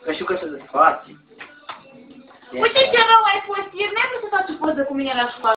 Că știu că se desfaci. Uite ce rău ai fost ieri, n-ai vrut să faci o poză cu mine la școală.